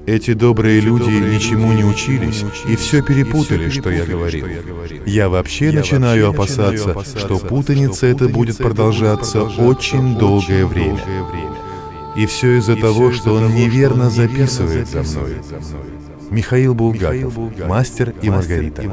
Эти добрые люди ничему не учились и все перепутали, что я говорил. Я вообще начинаю опасаться, что путаница эта будет продолжаться очень долгое время. И все из-за того, что он неверно записывает за мной. Михаил Булгаков, «Мастер и Маргарита».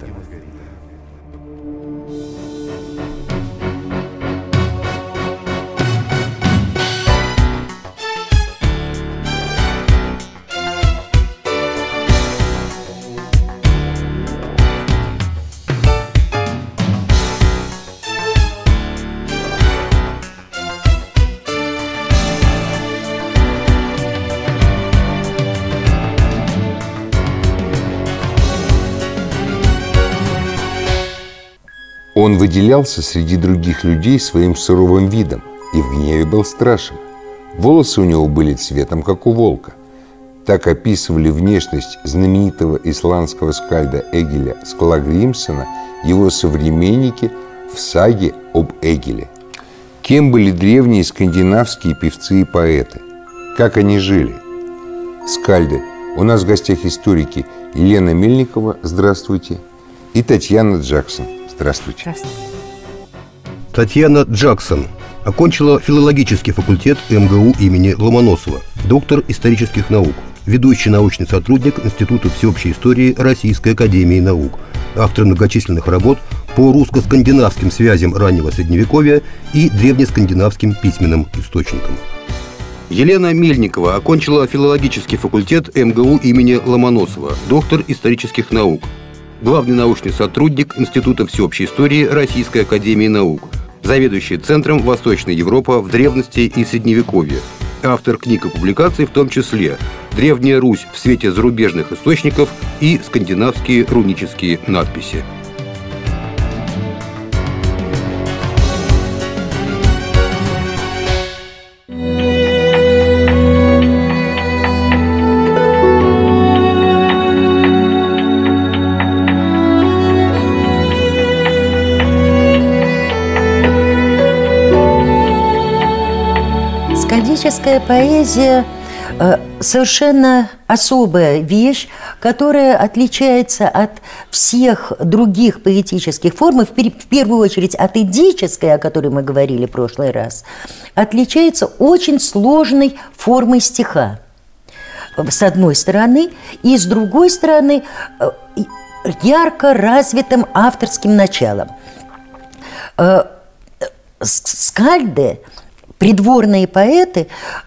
Он выделялся среди других людей своим суровым видом и в гневе был страшен. Волосы у него были цветом, как у волка. Так описывали внешность знаменитого исландского скальда Эгиля Скаллагримсона его современники в саге об Эгиле. Кем были древние скандинавские певцы и поэты? Как они жили? Скальды. У нас в гостях историки Елена Мельникова, здравствуйте, и Татьяна Джаксон. Здравствуйте. Здравствуйте. Татьяна Джаксон окончила филологический факультет МГУ имени Ломоносова, доктор исторических наук, ведущий научный сотрудник Института всеобщей истории Российской академии наук, автор многочисленных работ по русско-скандинавским связям раннего Средневековья и древнескандинавским письменным источникам. Елена Мельникова окончила филологический факультет МГУ имени Ломоносова, доктор исторических наук, главный научный сотрудник Института всеобщей истории Российской академии наук, заведующий Центром Восточной Европы в древности и Средневековье, автор книг и публикаций, в том числе «Древняя Русь в свете зарубежных источников» и «Скандинавские рунические надписи». Скальдическая поэзия совершенно особая вещь, которая отличается от всех других поэтических форм, и в первую очередь от эдической, о которой мы говорили в прошлый раз, отличается очень сложной формой стиха, с одной стороны, и с другой стороны ярко развитым авторским началом. Скальды, придворные поэты,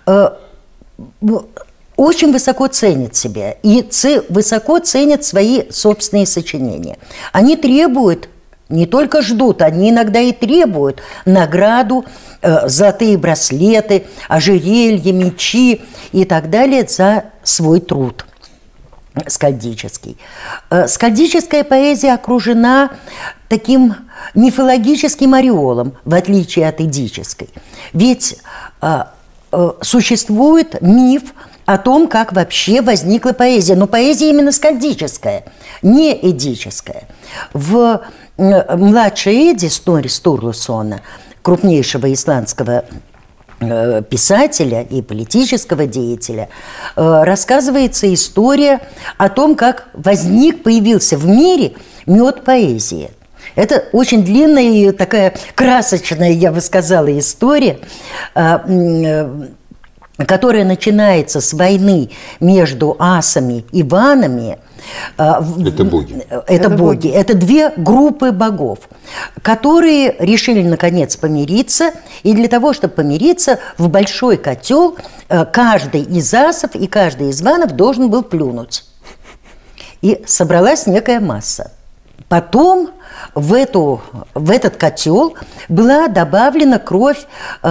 очень высоко ценят себя и высоко ценят свои собственные сочинения. Они требуют, не только ждут, они иногда и требуют награду, золотые браслеты, ожерелья, мечи и так далее за свой труд скальдический. Скальдическая поэзия окружена таким мифологическим ореолом, в отличие от эдической. Ведь существует миф о том, как вообще возникла поэзия. Но поэзия именно скальдическая, не эдическая. В «Младшей Эдде» Снорри Стурлусона, крупнейшего исландского писателя и политического деятеля, рассказывается история о том, как появился в мире мед поэзии. Это очень длинная и такая красочная, я бы сказала, история, которая начинается с войны между асами и ванами. Это боги. Это боги. Это две группы богов, которые решили, наконец, помириться. И для того, чтобы помириться, в большой котел каждый из асов и каждый из ванов должен был плюнуть. И собралась некая масса. Потом в этот котел была добавлена кровь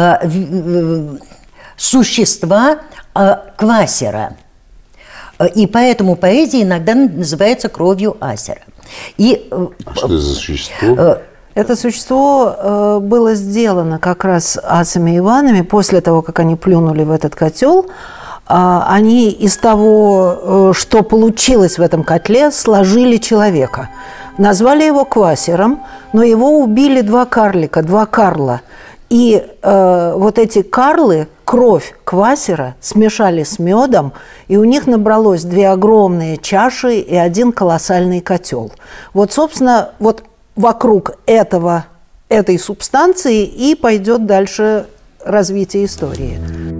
существа Квасера. И поэтому поэзия иногда называется кровью Асера. Что это за существо? Это существо было сделано как раз асами и ванами после того, как они плюнули в этот котел. Они из того, что получилось в этом котле, сложили человека. Назвали его Квасером, но его убили два карлика, два Карла. И вот эти карлы кровь квасера смешали с медом, и у них набралось 2 огромные чаши и 1 колоссальный котел. Вот, собственно, вот вокруг этой субстанции и пойдет дальше развитие истории.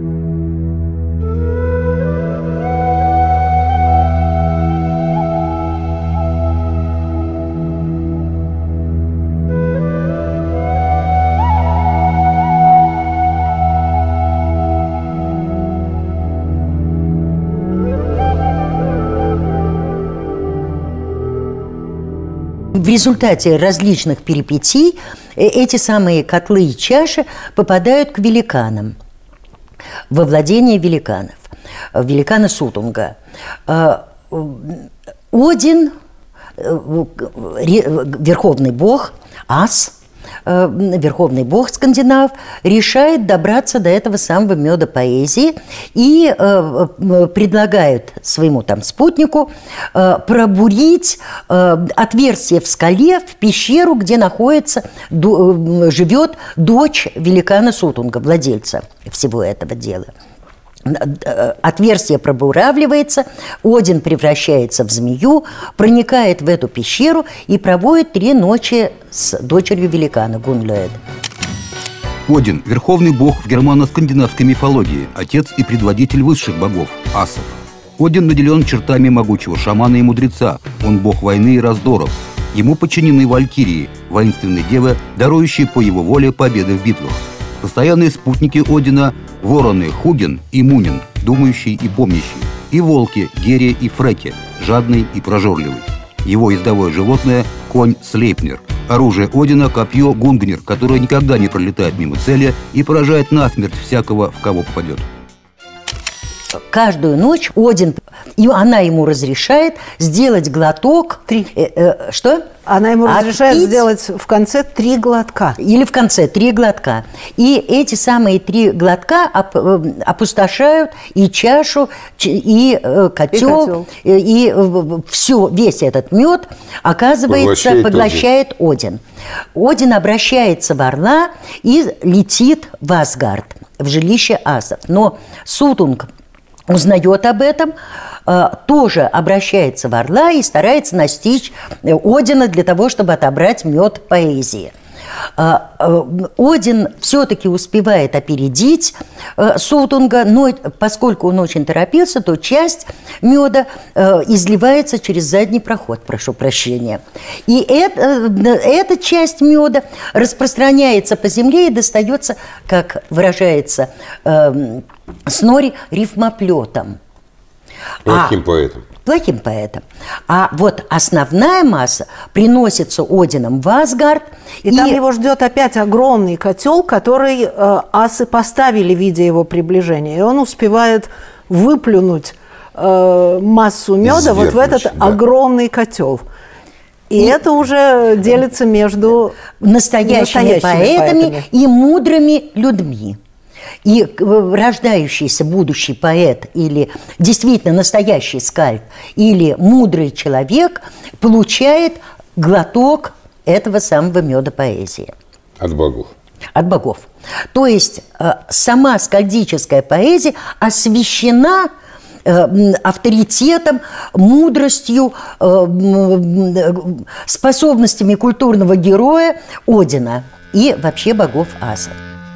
В результате различных перипетий эти самые котлы и чаши попадают к великанам, во владение великанов, великана Сутунга. Один, верховный бог, ас, верховный бог скандинав, решает добраться до этого самого меда поэзии и предлагает своему там спутнику пробурить отверстие в скале, в пещеру, где живет дочь великана Сутунга, владельца всего этого дела. Отверстие пробуравливается, Один превращается в змею, проникает в эту пещеру и проводит 3 ночи с дочерью великана Гунлёед. Один – верховный бог в германо-скандинавской мифологии, отец и предводитель высших богов – асов. Один наделен чертами могучего шамана и мудреца, он бог войны и раздоров. Ему подчинены валькирии, воинственные девы, дарующие по его воле победы в битвах. Постоянные спутники Одина – вороны Хугин и Мунин, думающий и помнящий, и волки Гери и Фреки, жадный и прожорливый. Его ездовое животное – конь Слейпнер. Оружие Одина – копье Гунгнир, которое никогда не пролетает мимо цели и поражает насмерть всякого, в кого попадет. Каждую ночь Один, и она ему разрешает сделать глоток. 3. Что? Она ему разрешает сделать в конце 3 глотка. Или в конце 3 глотка. И эти самые 3 глотка опустошают и чашу, и котел, и все, весь этот мед, оказывается, поглощает Один. Один обращается в орла и летит в Асгард, в жилище асов. Но Сутунг узнает об этом, тоже обращается в орла и старается настичь Одина для того, чтобы отобрать мед поэзии. Один все-таки успевает опередить Сутунга, но поскольку он очень торопился, то часть меда изливается через задний проход, прошу прощения. И эта часть меда распространяется по земле и достается, как выражается Снорри, рифмоплетом. Плохим поэтом. Плохим поэтом. А вот основная масса приносится Одином в Асгард. И там его ждет опять огромный котел, который асы поставили, видя его приближение. И он успевает выплюнуть массу меда вот в этот огромный котел. И это уже делится между настоящими поэтами и мудрыми людьми. И рождающийся будущий поэт или действительно настоящий скальд или мудрый человек получает глоток этого самого меда поэзии. От богов. От богов. То есть сама скальдическая поэзия освящена авторитетом, мудростью, способностями культурного героя Одина и вообще богов асов.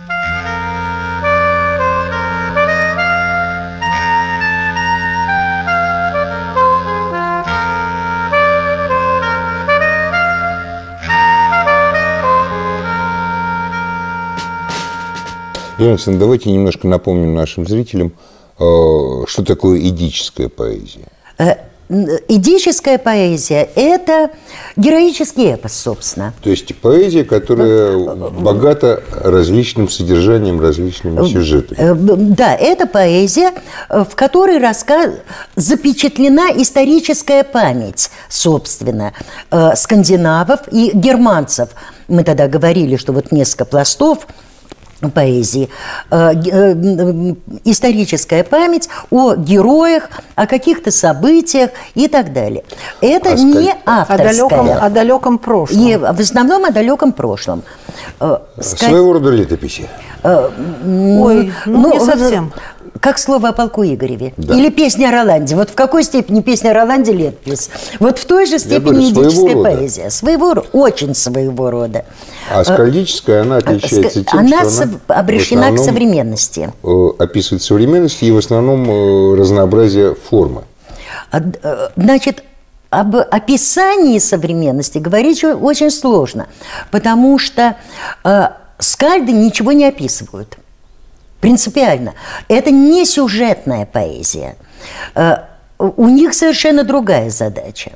Йонсон, давайте немножко напомним нашим зрителям, что такое эдическая поэзия. Эдическая поэзия – это героический эпос, собственно. То есть поэзия, которая богата различным содержанием, различными сюжетами. Да, это поэзия, в которой запечатлена историческая память, собственно, скандинавов и германцев. Мы тогда говорили, что вот несколько пластов поэзии, историческая память о героях, о каких-то событиях и так далее. Это не авторское. О далеком прошлом. И в основном о далеком прошлом. Своего рода летописи. Ой, не совсем. Как слово о полку Игореве. Да. Или песня о Роланде. Вот в какой степени песня о Роланде летопись? Вот в той же степени эдическая поэзия. Своего рода, очень своего рода. А скальдическая, она отличается тем, она что она обращена к современности. Описывает современность и в основном разнообразие формы. Значит, об описании современности говорить очень сложно, потому что скальды ничего не описывают. Принципиально. Это не сюжетная поэзия. У них совершенно другая задача.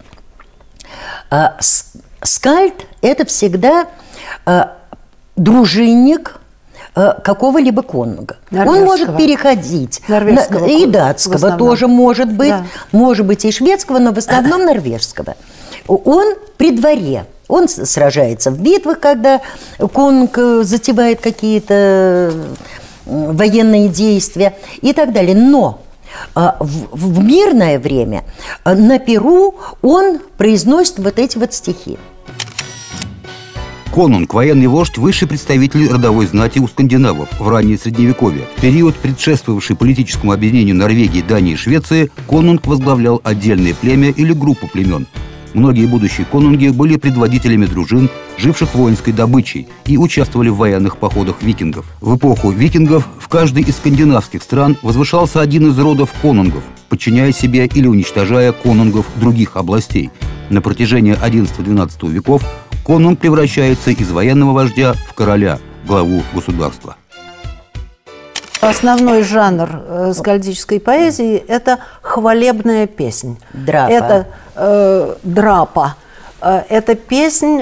Скальд – это всегда дружинник какого-либо конунга. Он может переходить. И датского тоже может быть. Да. Может быть и шведского, но в основном норвежского. Он при дворе. Он сражается в битвах, когда конунг затевает какие-то военные действия и так далее. Но в мирное время на Перу он произносит вот эти вот стихи. Конунг – военный вождь, высший представитель родовой знати у скандинавов в раннее Средневековье. В период, предшествовавший политическому объединению Норвегии, Дании и Швеции, конунг возглавлял отдельное племя или группу племен. Многие будущие конунги были предводителями дружин, живших воинской добычей, и участвовали в военных походах викингов. В эпоху викингов в каждой из скандинавских стран возвышался один из родов конунгов, подчиняя себе или уничтожая конунгов других областей. На протяжении XI-XII веков конунг превращается из военного вождя в короля, главу государства. Основной жанр скальдической поэзии – это хвалебная песнь. Драпа. Это драпа. Это песнь,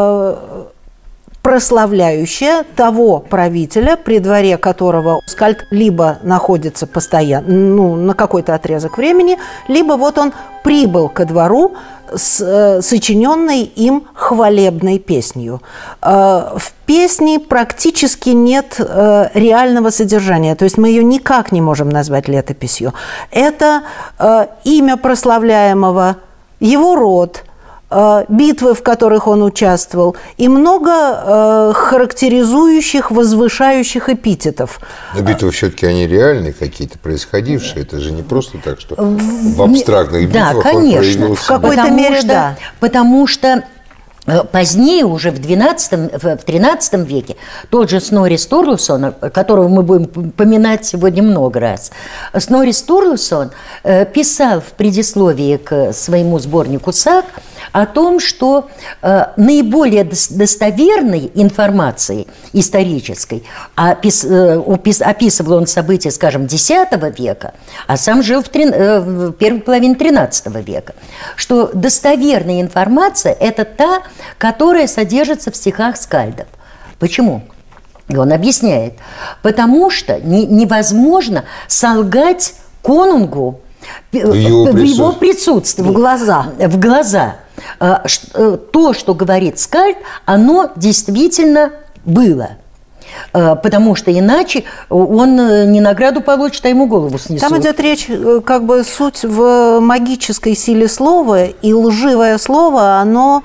прославляющая того правителя, при дворе которого скальд либо находится постоянно, на какой-то отрезок времени, либо вот он прибыл ко двору с сочиненной им хвалебной песнью. В песне практически нет реального содержания, то есть мы ее никак не можем назвать летописью. Это имя прославляемого, его род, битвы, в которых он участвовал, и много характеризующих, возвышающих эпитетов. Но битвы все-таки они реальные какие-то, происходившие. Это же не просто так, что в абстрактных битвах да, конечно, он проявился. В какой-то мере, да. Потому что позднее, уже в XIII веке, тот же Снорри Стурлусон, которого мы будем поминать сегодня много раз, Снорри Стурлусон писал в предисловии к своему сборнику «Саг» о том, что наиболее достоверной информацией исторической описывал он события, скажем, X века, а сам жил в первой половине XIII века, что достоверная информация – это та, которая содержится в стихах скальдов. Почему? И он объясняет. Потому что невозможно солгать конунгу в его присутствии. В глаза. В глаза. То, что говорит скальд, оно действительно было. Потому что иначе он не награду получит, а ему голову снесут. Там идет речь, как бы суть в магической силе слова, и лживое слово, оно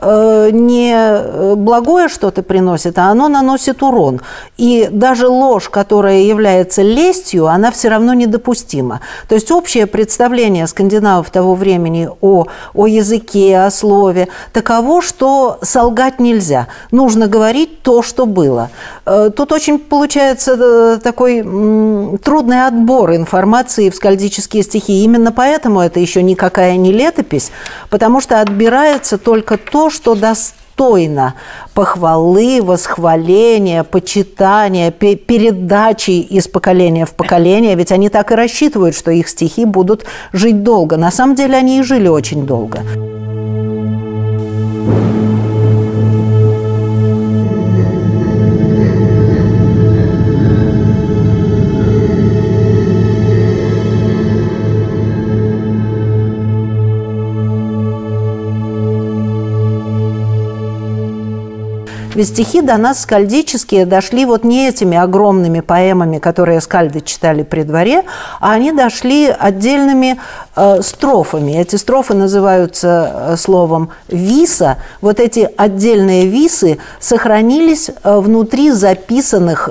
не благое что-то приносит, а оно наносит урон. И даже ложь, которая является лестью, она все равно недопустима. То есть общее представление скандинавов того времени о языке, о слове таково, что солгать нельзя. Нужно говорить то, что было. Тут очень получается такой трудный отбор информации в скальдические стихи. Именно поэтому это еще никакая не летопись, потому что отбирается только то, что достойно похвалы, восхваления, почитания, передачи из поколения в поколение. Ведь они так и рассчитывают, что их стихи будут жить долго. На самом деле они и жили очень долго. Ведь стихи до нас скальдические дошли вот не этими огромными поэмами, которые скальды читали при дворе, а они дошли отдельными строфами. Эти строфы называются словом «виса». Вот эти отдельные висы сохранились внутри записанных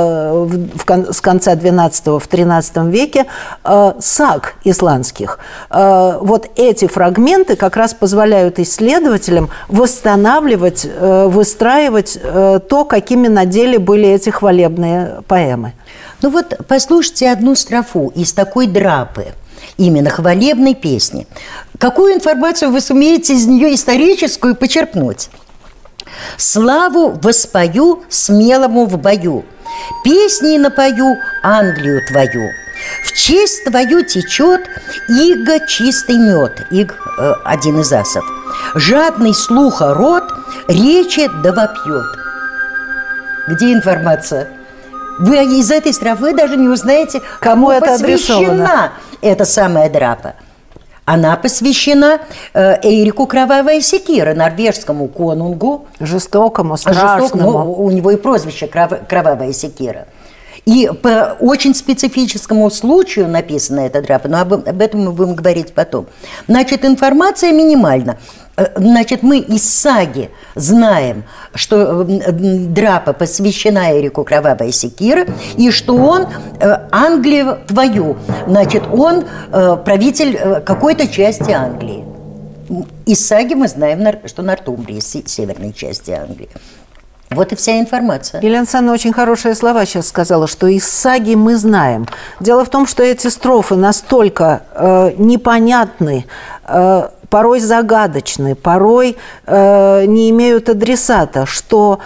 с конца XII в XIII веке саг исландских. Вот эти фрагменты как раз позволяют исследователям восстанавливать, выстраивать то, какими на деле были эти хвалебные поэмы. Ну вот послушайте одну строфу из такой драпы, именно хвалебной песни. Какую информацию вы сумеете из нее историческую почерпнуть? «Славу воспою смелому в бою, песней напою Англию твою. В честь твою течет иго чистый мед». Иг – один из асов. «Жадный слуха рот речи да вопьет». Где информация? Вы из этой строфы даже не узнаете, кому это посвящена эта самая драпа. Она посвящена Эйрику Кровавая секира, норвежскому конунгу. Жестокому, страшному. У него и прозвище Кровавая секира. И по очень специфическому случаю написана эта драпа, но об этом мы будем говорить потом. Значит, информация минимальна. Значит, мы из саги знаем, что драпа посвящена Эрику Кровавая секира, и что он Англию твою. Значит, он правитель какой-то части Англии. Из саги мы знаем, что Нортумбрия, северной части Англии. Вот и вся информация. Елена Александровна очень хорошие слова сейчас сказала, что из саги мы знаем. Дело в том, что эти строфы настолько непонятны, порой загадочны, порой не имеют адресата, что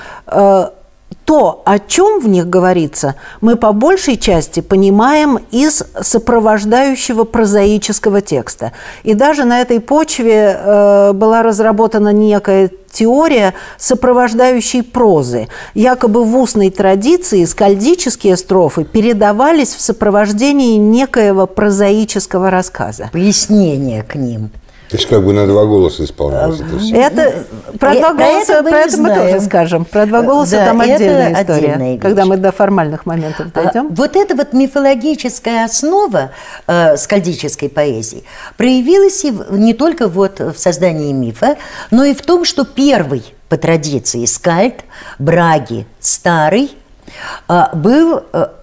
то, о чем в них говорится, мы по большей части понимаем из сопровождающего прозаического текста. И даже на этой почве была разработана некая теория сопровождающей прозы. Якобы в устной традиции скальдические строфы передавались в сопровождении некоего прозаического рассказа. Пояснение к ним. То есть как бы на два голоса исполнялось это все. Это, про два голоса, про это мы тоже скажем. Про два голоса там отдельная история, когда мы до формальных моментов дойдем. Вот эта вот мифологическая основа скальдической поэзии проявилась не только вот в создании мифа, но и в том, что первый по традиции скальд Браги Старый был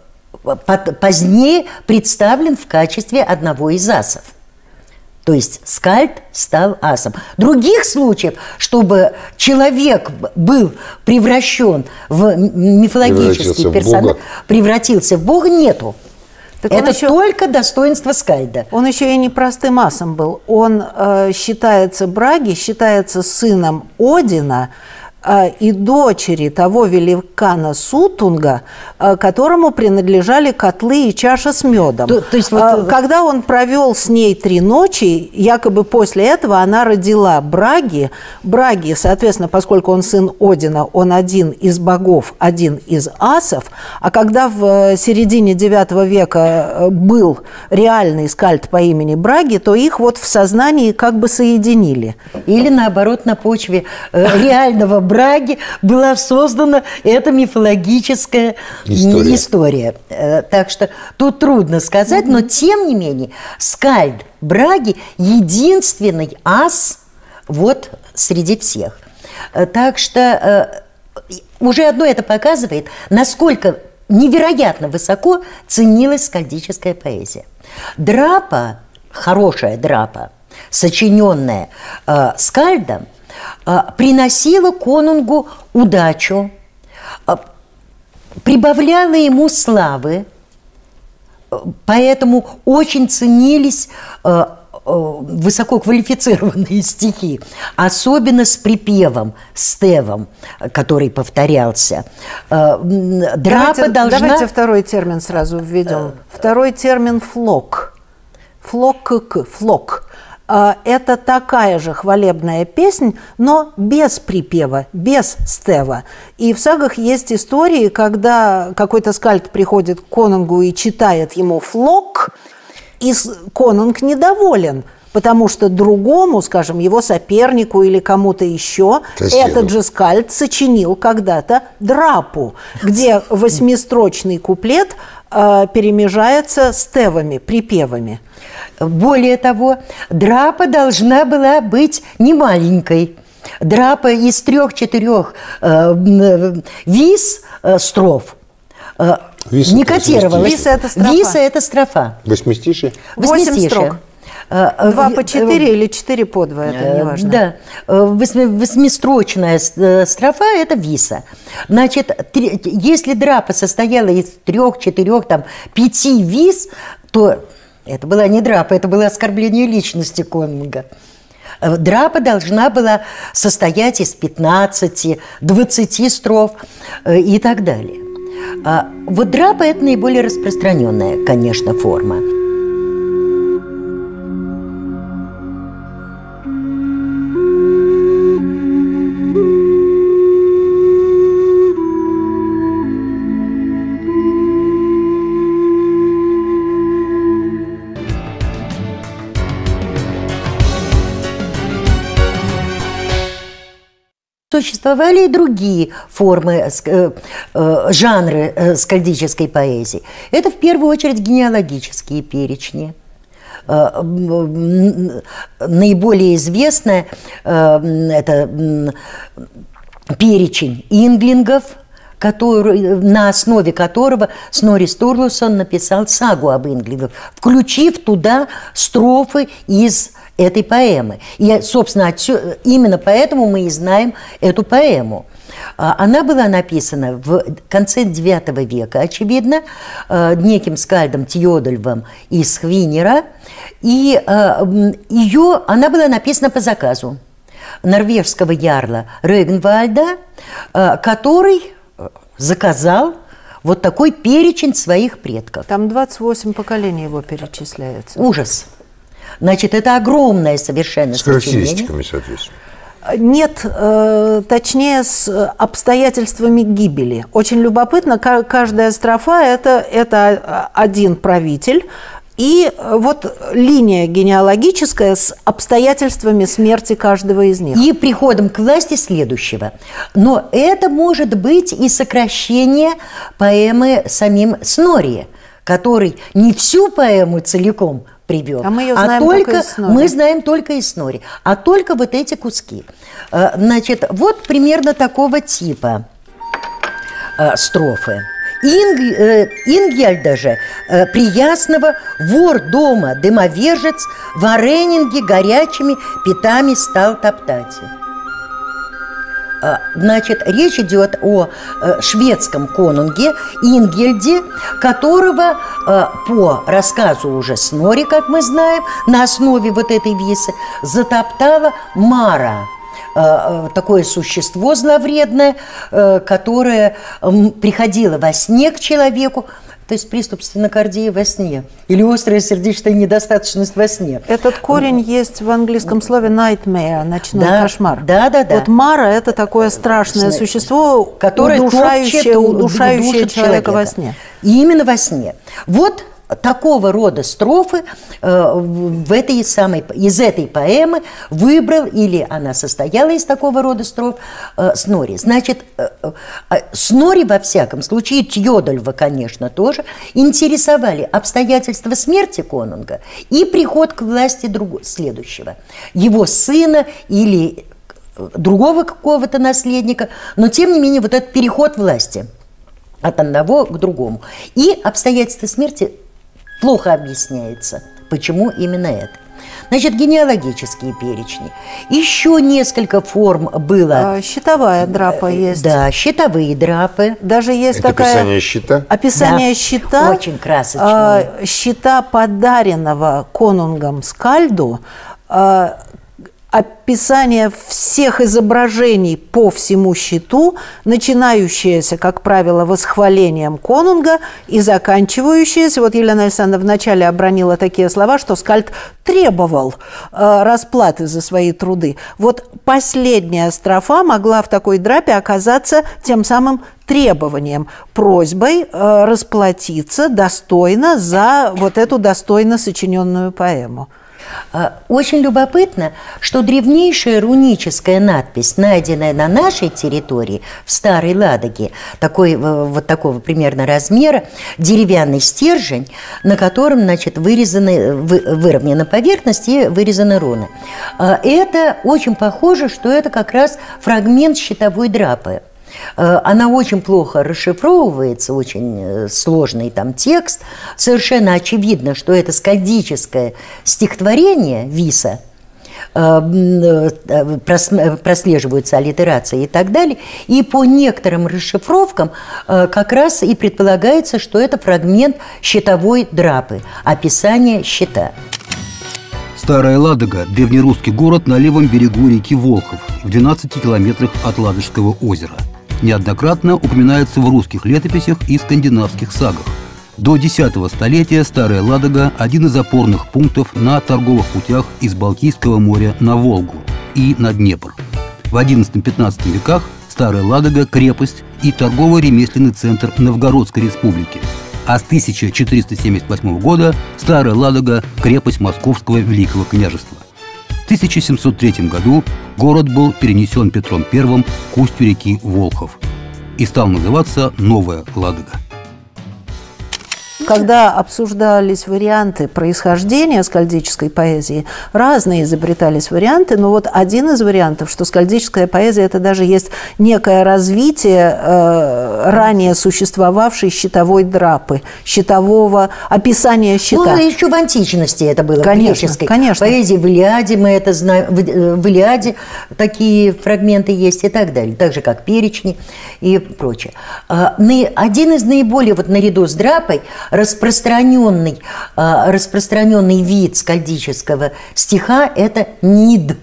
позднее представлен в качестве одного из асов. То есть скальд стал асом. Других случаев, чтобы человек был превращен в мифологический персонаж, превратился в бога, нету. Так это только достоинство скальда. Он еще и не простым асом был. Он считается, Браги считается сыном Одина и дочери того великана Сутунга, которому принадлежали котлы и чаша с медом. То есть когда он провел с ней 3 ночи, якобы после этого она родила Браги. Браги, соответственно, поскольку он сын Одина, он один из богов, один из асов. А когда в середине IX века был реальный скальд по имени Браги, то их вот в сознании как бы соединили. Или наоборот, на почве реального Браги была создана эта мифологическая история. Так что тут трудно сказать, но тем не менее скальд Браги единственный ас вот среди всех. Так что уже одно это показывает, насколько невероятно высоко ценилась скальдическая поэзия. Драпа, хорошая драпа, сочиненная скальдом, приносила конунгу удачу, прибавляла ему славы, поэтому очень ценились высококвалифицированные стихи, особенно с припевом, стевом, который повторялся. Давайте второй термин сразу введем. Второй термин «флок». Флок. Это такая же хвалебная песнь, но без припева, без стева. И в сагах есть истории, когда какой-то скальд приходит к конунгу и читает ему флок, и конунг недоволен, потому что другому, скажем, его сопернику или кому-то еще, этот же скальд сочинил когда-то драпу, где восьмистрочный куплет перемежается с тевами, припевами. Более того, драпа должна была быть не маленькой. Драпа из 3-4 вис строф не котировалась. Виса – это строфа. Виса – это строфа. Восьмистишие? 8 строк. 2 по 4 или 4 по 2, это не важно. Да, восьмистрочная строфа – это виса. Значит, если драпа состояла из 3-4, 5 вис, то это была не драпа, это было оскорбление личности конунга. Драпа должна была состоять из 15-20 строф и так далее. Вот драпа – это наиболее распространенная, конечно, форма. Существовали и другие формы, жанры скальдической поэзии. Это в первую очередь генеалогические перечни. Наиболее известное это перечень инглингов, на основе которого Снорри Стурлусон написал сагу об инглингах, включив туда строфы из этой поэмы. И, собственно, именно поэтому мы и знаем эту поэму. Она была написана в конце IX века, очевидно, неким скальдом Тьодольвом из Хвинера, и она была написана по заказу норвежского ярла Регнвальда, который заказал вот такой перечень своих предков. Там 28 поколений его перечисляется. Ужас. Значит, это огромное совершенно сочинение. С характеристиками, соответственно. Нет, точнее, с обстоятельствами гибели. Очень любопытно, каждая строфа – это один правитель, и вот линия генеалогическая с обстоятельствами смерти каждого из них. И приходом к власти следующего. Но это может быть и сокращение поэмы самим Снорри, который не всю поэму целиком привел, а мы ее знаем только из Снорри. Мы знаем только из Снорри, а только вот эти куски. Значит, вот примерно такого типа строфы. Ингьяльда же Приясного вор дома, дымовержец, варенинги горячими пятами стал топтать. Значит, речь идет о шведском конунге Ингельде, которого по рассказу уже Снорри, как мы знаем, на основе вот этой висы затоптала Мара, такое существо зловредное, которое приходило во сне к человеку, то есть приступ стенокардии во сне или острая сердечная недостаточность во сне. Этот корень есть в английском слове nightmare, ночной кошмар. Да. Вот Мара – это такое страшное существо, которое удушающее человека во сне. И именно во сне. Вот такого рода строфы из этой поэмы выбрал, или она состояла из такого рода строф, Снорри. Значит, Снорри, во всяком случае, Тьодольва, конечно, тоже, интересовали обстоятельства смерти конунга и приход к власти следующего, его сына или другого какого-то наследника, но, тем не менее, вот этот переход власти от одного к другому. И обстоятельства смерти плохо объясняется, почему именно это. Значит, генеалогические перечни. Еще несколько форм было. Щитовая драпа есть. Да, щитовые драпы. Даже есть это такая... описание щита? Описание щита. Очень красочное. Щита, подаренного конунгом скальду, описание всех изображений по всему щиту, начинающееся, как правило, восхвалением конунга и заканчивающееся, вот Елена Александровна вначале обронила такие слова, что скальд требовал расплаты за свои труды. Вот последняя строфа могла в такой драпе оказаться тем самым требованием, просьбой расплатиться достойно за вот эту достойно сочиненную поэму. Очень любопытно, что древнейшая руническая надпись, найденная на нашей территории, в Старой Ладоге, вот такого примерно размера, деревянный стержень, на котором, значит, выровнена поверхность и вырезаны руны. Это очень похоже, что это как раз фрагмент щитовой драпы. Она очень плохо расшифровывается, очень сложный там текст. Совершенно очевидно, что это скальдическое стихотворение Виса, прослеживаются аллитерации и так далее. И по некоторым расшифровкам как раз и предполагается, что это фрагмент щитовой драпы, описание щита. Старая Ладога – древнерусский город на левом берегу реки Волхов, в 12 километрах от Ладожского озера. Неоднократно упоминается в русских летописях и скандинавских сагах. До X столетия Старая Ладога – один из опорных пунктов на торговых путях из Балтийского моря на Волгу и на Днепр. В XI-XV веках Старая Ладога – крепость и торгово-ремесленный центр Новгородской республики. А с 1478 года Старая Ладога – крепость Московского Великого княжества. В 1703 году город был перенесен Петром I к устью реки Волхов и стал называться Новая Ладога. Когда обсуждались варианты происхождения скальдической поэзии, разные изобретались варианты, но вот один из вариантов, что скальдическая поэзия – это даже есть некое развитие ранее существовавшей щитовой драпы, щитового описания щита. Ну, еще в античности это было, конечно, в греческой конечно. поэзии, в Илиаде мы это знаем, в Илиаде такие фрагменты есть и так далее, так же, как перечни и прочее. Один из наиболее, вот наряду с драпой, распространенный вид скальдического стиха – это нид.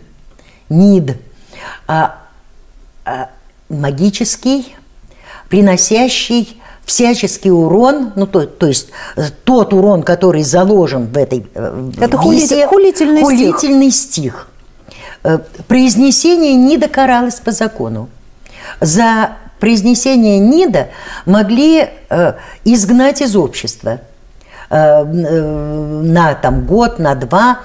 Магический, приносящий всяческий урон, ну, то есть тот урон, который заложен в этой это висе, хулительный стих. Произнесение нида каралось по закону. За произнесение нида могли изгнать из общества на год, на два.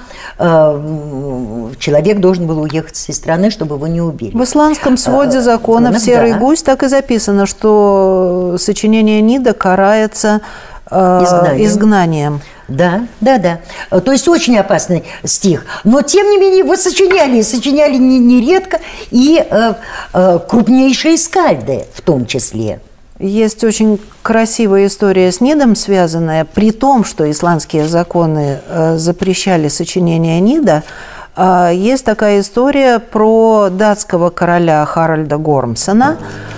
Человек должен был уехать из страны, чтобы его не убили. В исландском своде законов «Серый гусь» так и записано, что сочинение нида карается изгнанием. Да. То есть очень опасный стих. Но, тем не менее, его сочиняли нередко и крупнейшие скальды в том числе. Есть очень красивая история с нидом связанная, при том, что исландские законы запрещали сочинение нида. Есть такая история про датского короля Харальда Гормсона,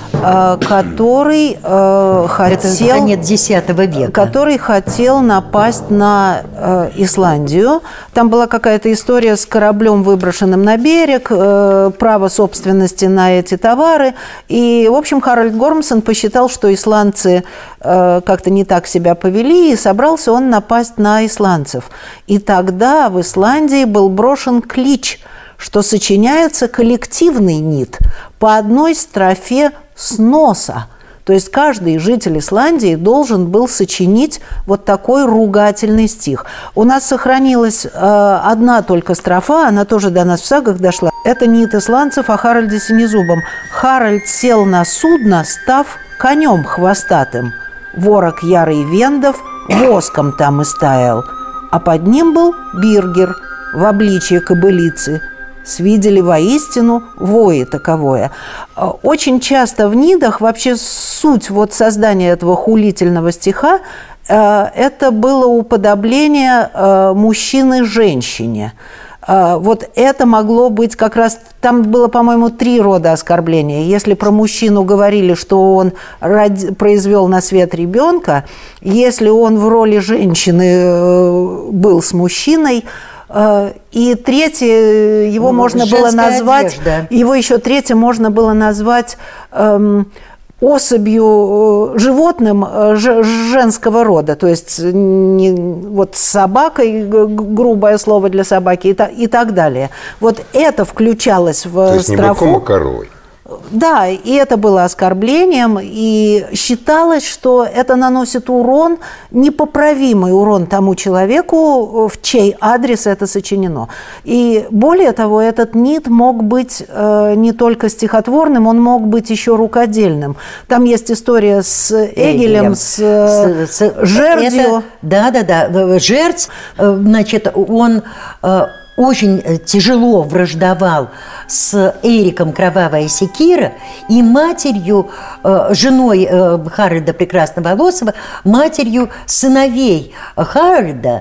который хотел, конец X века. Который хотел напасть на Исландию. Там была какая-то история с кораблем, выброшенным на берег, право собственности на эти товары. И, в общем, Харальд Гормсон посчитал, что исландцы как-то не так себя повели, и собрался он напасть на исландцев. И тогда в Исландии был брошен клич, что сочиняется коллективный нид по одной строфе с носа. То есть каждый житель Исландии должен был сочинить вот такой ругательный стих. У нас сохранилась одна только строфа, она тоже до нас в сагах дошла. Это нид исландцев о Харальде Синезубом. «Харальд сел на судно, став конем хвостатым. Ворог ярый вендов воском там истаял. А под ним был Биргер в обличье кобылицы. Свидели воистину вое таковое». Очень часто в нидах вообще суть вот создания этого хулительного стиха это было уподобление мужчины женщине. Вот это могло быть как раз... Там было, по-моему, 3 рода оскорбления. Если про мужчину говорили, что он произвел на свет ребенка, если он в роли женщины был с мужчиной, и третье, его можно было назвать... Одежда. Его еще третье можно было назвать... особью, животным женского рода, то есть не, вот с собакой, грубое слово для собаки и так далее. Вот это включалось в то есть строфу. не быком, а коровой. Да, и это было оскорблением, и считалось, что это наносит урон, непоправимый урон тому человеку, в чей адрес это сочинено. И более того, этот НИД мог быть не только стихотворным, он мог быть еще рукодельным. Там есть история с Эгелем, с Жердью. Да. Жердь, значит, он очень тяжело враждовал с Эриком Кровавая секира и матерью, женой Харальда Прекрасноволосого, матерью сыновей Харальда,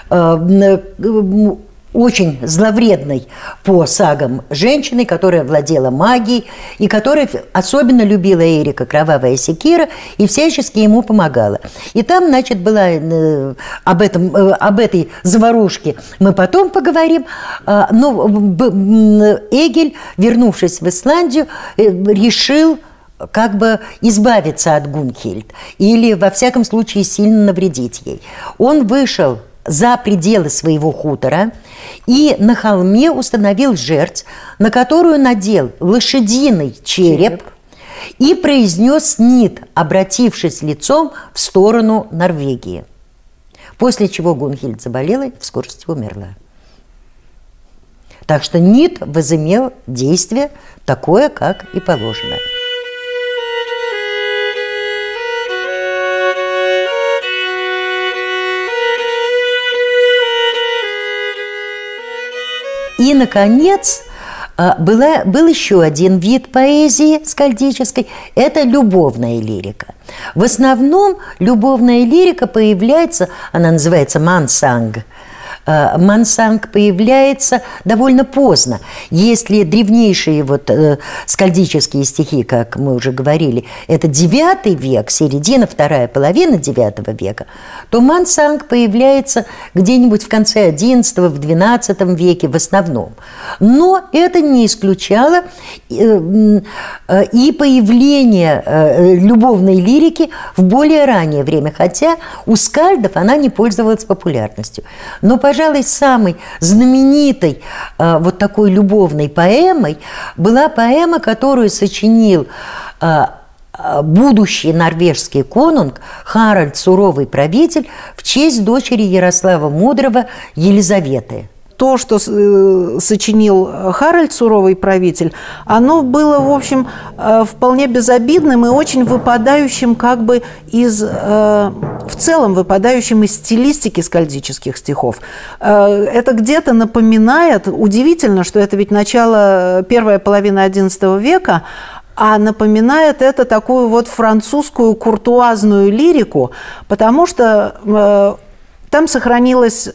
очень зловредной по сагам женщиной, которая владела магией и которая особенно любила Эрика Кровавая секира и всячески ему помогала. И там, значит, была об этой заварушке мы потом поговорим, но Эгель, вернувшись в Исландию, решил как бы избавиться от Гунхильд или, во всяком случае, сильно навредить ей. Он вышел за пределы своего хутора и на холме установил жерть, на которую надел лошадиный череп и произнес НИД, обратившись лицом в сторону Норвегии. После чего Гунхильд заболела и в скорости умерла. Так что НИД возымел действие такое, как и положено. И, наконец, был еще один вид поэзии скальдической – это любовная лирика. В основном любовная лирика появляется, она называется мансанг. Мансанг появляется довольно поздно. Если древнейшие скальдические стихи, как мы уже говорили, это IX век, середина, вторая половина IX века, то мансанг появляется где-нибудь в конце XI, в XII веке в основном. Но это не исключало и появление любовной лирики в более раннее время, хотя у скальдов она не пользовалась популярностью. Но, пожалуй, самой знаменитой вот такой любовной поэмой была поэма, которую сочинил будущий норвежский конунг Харальд Суровый правитель в честь дочери Ярослава Мудрого Елизаветы. То, что сочинил Харальд Суровый правитель, оно было, в общем, вполне безобидным и очень выпадающим как бы в целом выпадающим из стилистики скальдических стихов. Это где-то напоминает, удивительно, что это ведь начало, первая половина XI века, а напоминает это такую вот французскую куртуазную лирику, потому что там сохранилось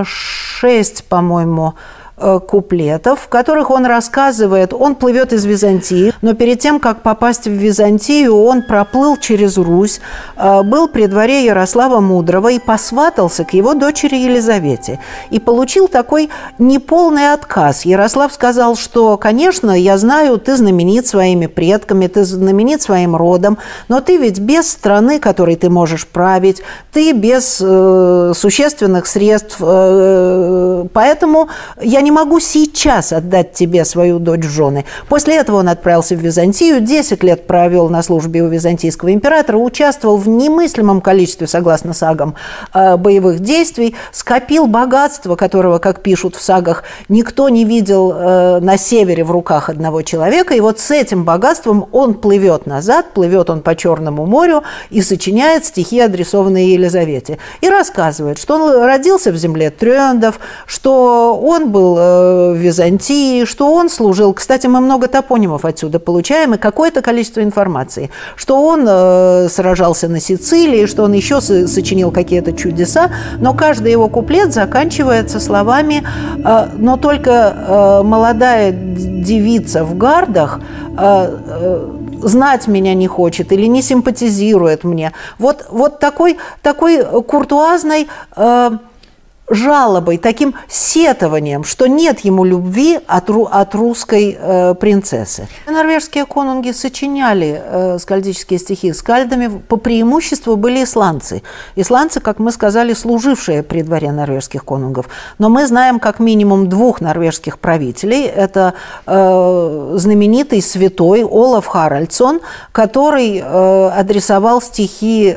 6, по-моему, куплетов, в которых он рассказывает, он плывет из Византии, но перед тем, как попасть в Византию, он проплыл через Русь, был при дворе Ярослава Мудрого и посватался к его дочери Елизавете. И получил такой неполный отказ. Ярослав сказал, что, конечно, я знаю, ты знаменит своими предками, ты знаменит своим родом, но ты ведь без страны, которой ты можешь править, ты без существенных средств, поэтому я не могу сейчас отдать тебе свою дочь в жены. После этого он отправился в Византию, 10 лет провел на службе у византийского императора, участвовал в немыслимом количестве, согласно сагам, боевых действий, скопил богатство, которого, как пишут в сагах, никто не видел на севере в руках одного человека. И вот с этим богатством он плывет назад, плывет он по Черному морю и сочиняет стихи, адресованные Елизавете. И рассказывает, что он родился в земле Трёндов, что он был в Византии, что он служил, кстати, мы много топонимов отсюда получаем и какое-то количество информации, что он сражался на Сицилии, что он еще сочинил какие-то чудеса, но каждый его куплет заканчивается словами «но только молодая девица в гардах знать меня не хочет или не симпатизирует мне». Вот такой куртуазной жалобой, таким сетованием, что нет ему любви от русской принцессы. Норвежские конунги сочиняли скальдические стихи. Скальдами по преимуществу были исландцы. Исландцы, как мы сказали, служившие при дворе норвежских конунгов. Но мы знаем как минимум двух норвежских правителей. Это знаменитый святой Олаф Харальдсон, который адресовал стихи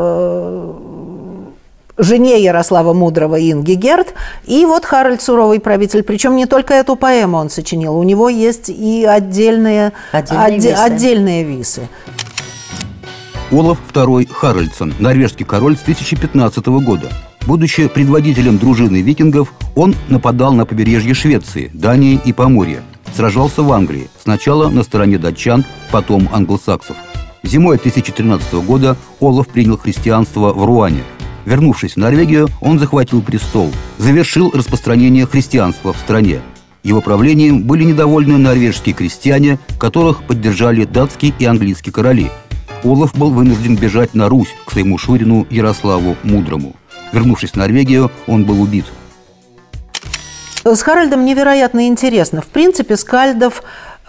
жене Ярослава Мудрого Ингигерд, и вот Харальд Суровый правитель. Причем не только эту поэму он сочинил, у него есть и отдельные висы. Олаф II Харальдсон, норвежский король с 1015 года. Будучи предводителем дружины викингов, он нападал на побережье Швеции, Дании и Поморья. Сражался в Англии, сначала на стороне датчан, потом англосаксов. Зимой 1013 года Олаф принял христианство в Руане. Вернувшись в Норвегию, он захватил престол, завершил распространение христианства в стране. Его правлением были недовольны норвежские крестьяне, которых поддержали датские и английские короли. Олаф был вынужден бежать на Русь к своему шурину Ярославу Мудрому. Вернувшись в Норвегию, он был убит. С Харальдом невероятно интересно. В принципе, скальдов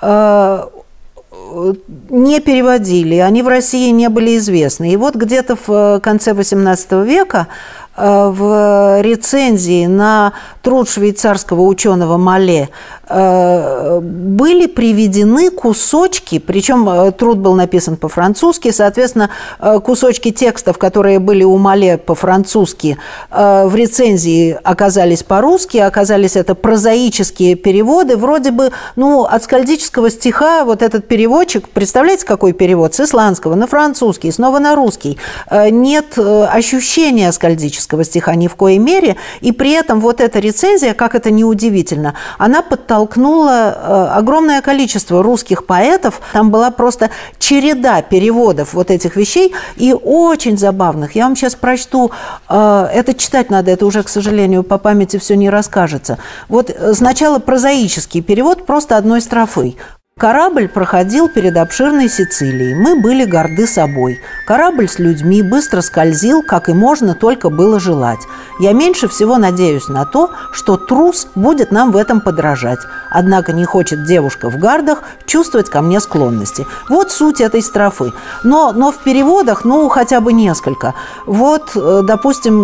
не переводили, они в России не были известны. И вот где-то в конце XVIII века в рецензии на труд швейцарского ученого Мале были приведены кусочки, причем труд был написан по-французски, соответственно, кусочки текстов, которые были у Мале по-французски, в рецензии оказались по-русски, оказались это прозаические переводы, вроде бы, от скальдического стиха вот этот переводчик, представляете, какой перевод? С исландского на французский, снова на русский. Нет ощущения скальдического стиха ни в коей мере, и при этом вот эта рецензия, как это ни удивительно, она подтолкнула огромное количество русских поэтов. Там была просто череда переводов вот этих вещей, и очень забавных. Я вам сейчас прочту, это читать надо, это уже, к сожалению, по памяти все не расскажется. Вот сначала прозаический перевод просто одной строфой. Корабль проходил перед обширной Сицилией. Мы были горды собой. Корабль с людьми быстро скользил, как и можно только было желать. Я меньше всего надеюсь на то, что трус будет нам в этом подражать. Однако не хочет девушка в гардах чувствовать ко мне склонности. Вот суть этой строфы. Но в переводах, хотя бы несколько. Вот, допустим,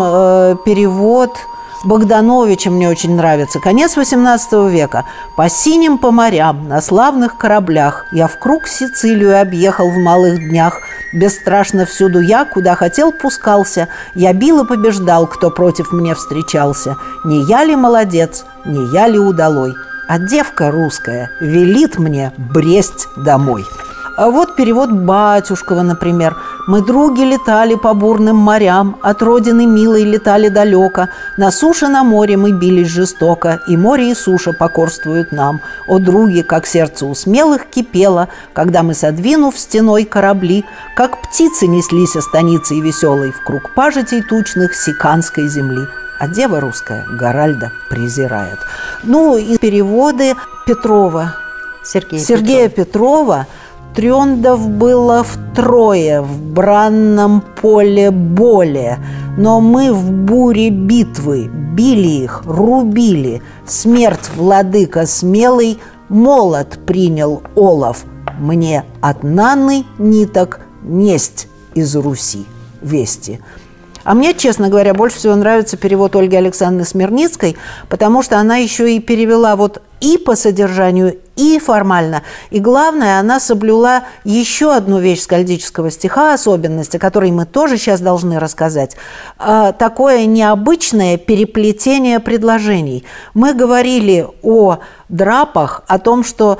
перевод Богдановича мне очень нравится. Конец XVIII века. «По синим по морям, на славных кораблях я в круг Сицилию объехал в малых днях. Бесстрашно всюду я, куда хотел, пускался. Я бил и побеждал, кто против мне встречался. Не я ли молодец, не я ли удалой? А девка русская велит мне бресть домой». А вот перевод Батюшкова, например. «Мы, други, летали по бурным морям, от родины милой летали далеко. На суше, на море мы бились жестоко, и море и суша покорствуют нам. О, други, как сердце у смелых кипело, когда мы, содвинув стеной корабли, как птицы неслись о станице веселой в круг пажитей тучных сиканской земли. А дева русская Гаральда презирает». И переводы Петрова. Сергея Петрова. «Трёндов было втрое, в бранном поле более, но мы в буре битвы били их, рубили. Смерть, владыка смелый, молот принял Олаф. Мне от Нанны ниток несть из Руси вести». А мне, честно говоря, больше всего нравится перевод Ольги Александровны Смирницкой, потому что она еще и перевела и по содержанию, и формально. И главное, она соблюла еще одну вещь скальдического стиха, особенность, о которой мы тоже сейчас должны рассказать. Такое необычное переплетение предложений. Мы говорили о драпах, о том, что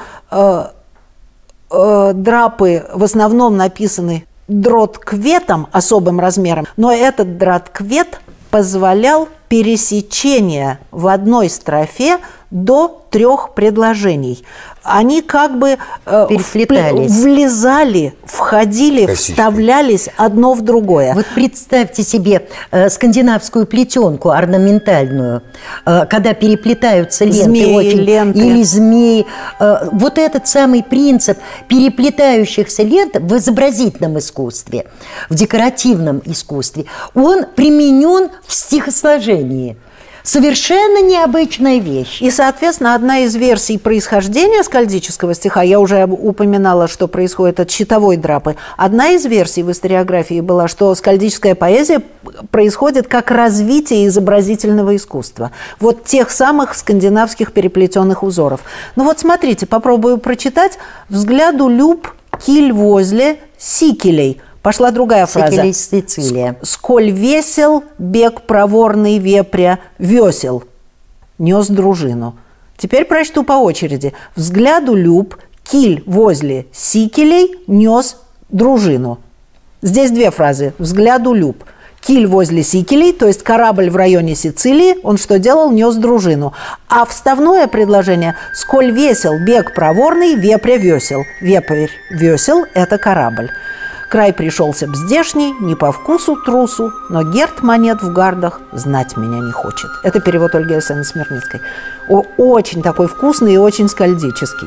драпы в основном написаны дроткветом, особым размером, но этот дротквет позволял пересечение в одной строфе до 3 предложений. Они как бы влезали, входили, вставлялись одно в другое. Вот представьте себе скандинавскую плетенку орнаментальную, когда переплетаются ленты, или змеи. Вот этот самый принцип переплетающихся лент в изобразительном искусстве, в декоративном искусстве, он применен в стихосложении. Совершенно необычная вещь. И, соответственно, одна из версий происхождения скальдического стиха, я уже упоминала, что происходит от щитовой драпы, одна из версий в историографии была, что скальдическая поэзия происходит как развитие изобразительного искусства. Вот тех самых скандинавских переплетенных узоров. Ну вот смотрите, попробую прочитать. «Взгляду люб киль возле сикелей». Пошла другая фраза. Сикелей Сицилия. «Сколь весел бег проворный вепря весел, нес дружину». Теперь прочту по очереди. «Взгляду люб киль возле сикелей нес дружину». Здесь две фразы. «Взгляду люб». Киль возле сикелей, то есть корабль в районе Сицилии, он что делал? Нес дружину. А вставное предложение «Сколь весел бег проворный вепря весел». Вепрь весел – это корабль. Край пришелся бздешний, не по вкусу трусу, но Герт монет в гардах знать меня не хочет. Это перевод Ольги Александровны Смирницкой. Очень такой вкусный и очень скальдический.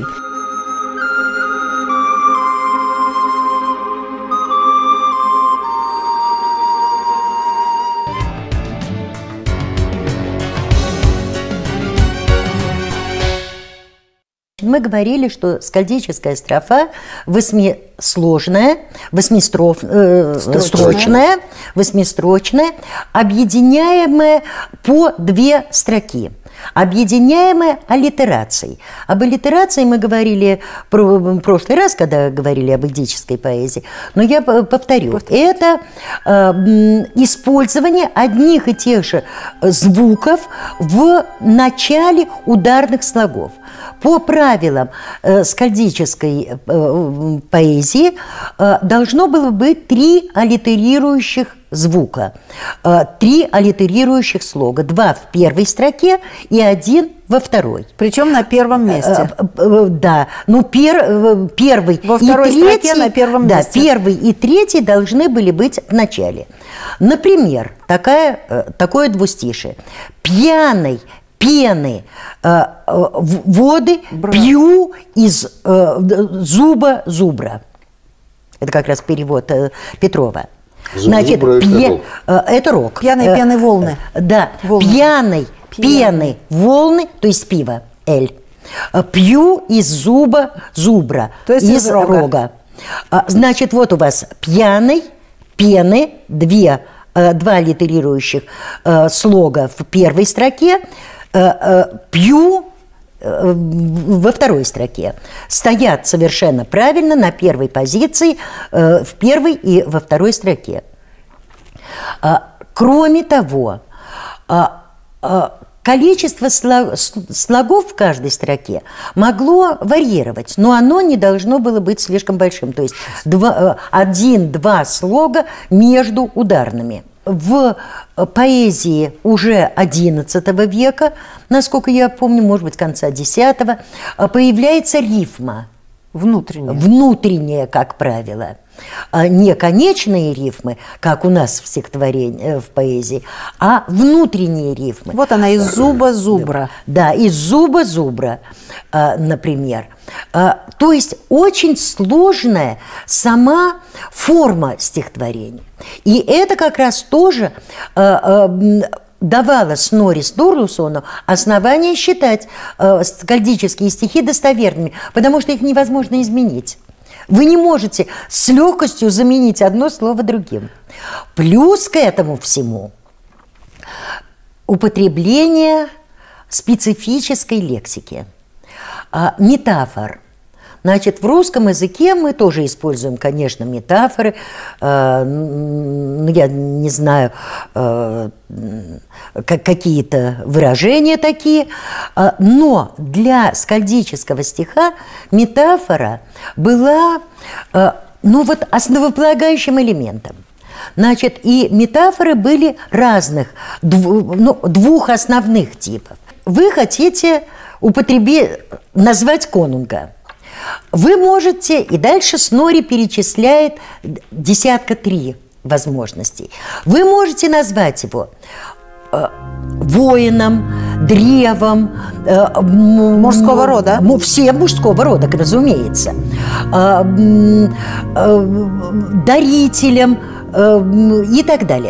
Мы говорили, что скальдическая строфа восьмистрочная, объединяемая по две строки, объединяемая аллитерацией. Об аллитерации мы говорили в прошлый раз, когда говорили об эдической поэзии, но я повторю. Это использование одних и тех же звуков в начале ударных слогов. По правилам скальдической поэзии должно было быть 3 аллитерирующих звука, 3 аллитерирующих слога, 2 в первой строке и 1 во второй. Причем на первом месте. Да, ну первый во второй и третий, строке на первом да, месте. Первый и третий должны были быть в начале. Например, такое двустишие. «Пьяный пены воды пью из зуба зубра». Это как раз перевод Петрова. Значит, это рок. Пьяные пены волны. Да, пьяной пены волны, то есть пиво, эль. Пью из зуба зубра, то есть из рога. Значит, вот у вас пьяной пены, 2 аллитерирующих слога в первой строке, пью во второй строке. Стоят совершенно правильно на первой позиции, в первой и во второй строке. Кроме того, количество слогов в каждой строке могло варьировать, но оно не должно было быть слишком большим. То есть 1-2 слога между ударными. В поэзии уже XI века, насколько я помню, может быть, конца X, появляется рифма. Внутренняя, как правило. Не конечные рифмы, как у нас в стихотворении, в поэзии, а внутренние рифмы. Вот она, из зуба зубра. Да, из зуба зубра, например. То есть очень сложная сама форма стихотворения. И это как раз тоже давало Снорри Стурлусону основание считать скальдические стихи достоверными, потому что их невозможно изменить. Вы не можете с легкостью заменить одно слово другим. Плюс к этому всему употребление специфической лексики, метафор. Значит, в русском языке мы тоже используем, конечно, метафоры. Я не знаю, какие-то выражения такие. Но для скальдического стиха метафора была, основополагающим элементом. Значит, и метафоры были разных, 2 основных типов. Вы хотите назвать конунга. Вы можете, и дальше Снорри перечисляет 3 возможностей. Вы можете назвать его воином, древом. Мужского рода? Все мужского рода, разумеется. Дарителем, и так далее.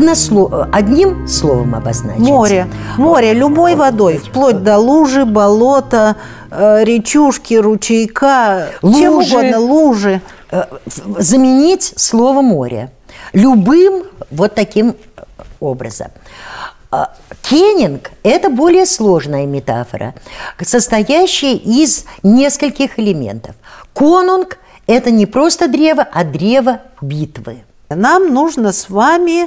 Одним словом обозначить. Море. Море любой водой, вплоть до лужи, болота, речушки, ручейка, чем угодно, лужи. Заменить слово «море» любым вот таким образом. Кеннинг – это более сложная метафора, состоящая из нескольких элементов. Конунг – это не просто древо, а древо битвы. Нам нужно с вами